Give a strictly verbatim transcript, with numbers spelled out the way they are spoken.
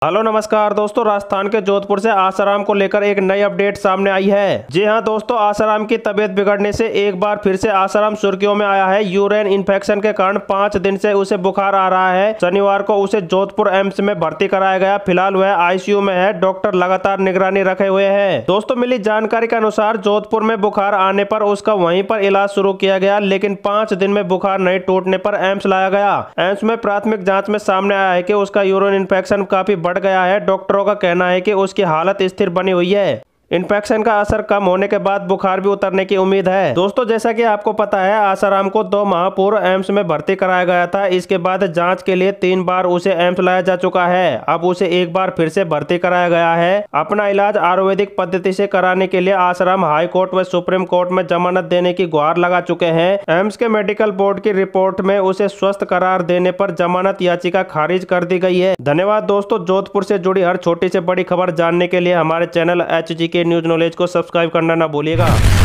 Hello नमस्कार दोस्तों, राजस्थान के जोधपुर से आसाराम को लेकर एक नई अपडेट सामने आई है। जी हां दोस्तों, आसाराम की तबीयत बिगड़ने से एक बार फिर से आसाराम सुर्खियों में आया है। यूरिन इन्फेक्शन के कारण पाँच दिन से उसे बुखार आ रहा है। शनिवार को उसे जोधपुर एम्स में भर्ती कराया गया। फिलहाल वह आईसीयू में है। डॉक्टर लगातार निगरानी रखे हुए हैं। दोस्तों, मिली जानकारी के अनुसार जोधपुर में बुखार आने पर उसका वहीं पर इलाज शुरू किया गया, लेकिन पाँच दिन में बुखार नहीं टूटने पर एम्स लाया गया। एम्स में प्राथमिक जाँच में सामने आया है कि उसका यूरिन इन्फेक्शन काफी बढ़ गया है। डॉक्टरों का कहना है कि उसकी हालत स्थिर बनी हुई है। इन्फेक्शन का असर कम होने के बाद बुखार भी उतरने की उम्मीद है। दोस्तों, जैसा कि आपको पता है, आसाराम को दो माह पूर्व एम्स में भर्ती कराया गया था। इसके बाद जांच के लिए तीन बार उसे एम्स लाया जा चुका है। अब उसे एक बार फिर से भर्ती कराया गया है। अपना इलाज आयुर्वेदिक पद्धति से कराने के लिए आसाराम हाई कोर्ट व सुप्रीम कोर्ट में जमानत देने की गुहार लगा चुके हैं। एम्स के मेडिकल बोर्ड की रिपोर्ट में उसे स्वस्थ करार देने पर जमानत याचिका खारिज कर दी गई है। धन्यवाद दोस्तों। जोधपुर से जुड़ी हर छोटी से बड़ी खबर जानने के लिए हमारे चैनल एच जी के न्यूज नॉलेज को सब्सक्राइब करना ना भूलिएगा।